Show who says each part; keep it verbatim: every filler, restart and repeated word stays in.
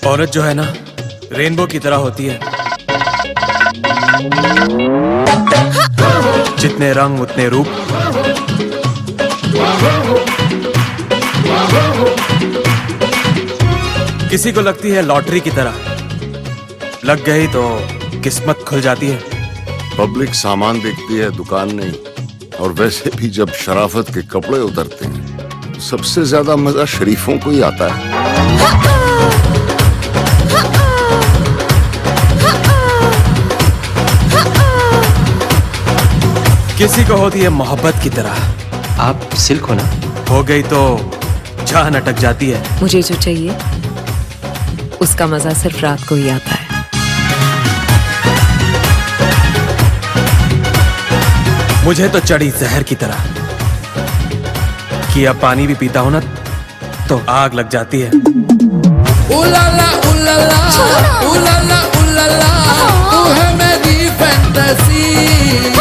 Speaker 1: औरत जो है ना, रेनबो की तरह होती है। जितने रंग उतने रूप। किसी को लगती है लॉटरी की तरह, लग गई तो किस्मत खुल जाती है।
Speaker 2: पब्लिक सामान देखती है, दुकान नहीं। और वैसे भी जब शराफत के कपड़े उतरते हैं, सबसे ज्यादा मजा शरीफों को ही आता है।
Speaker 1: किसी को होती है मोहब्बत की तरह।
Speaker 3: आप सिल्क हो ना?
Speaker 1: हो गई तो जान अटक जाती है।
Speaker 4: मुझे जो चाहिए उसका मजा सिर्फ रात को ही आता है।
Speaker 1: मुझे तो चढ़ी जहर की तरह कि अब पानी भी पीता हूं ना तो आग लग जाती है।
Speaker 5: उलाला उलाला उलाला उलाला, तू है मेरी फैंटेसी।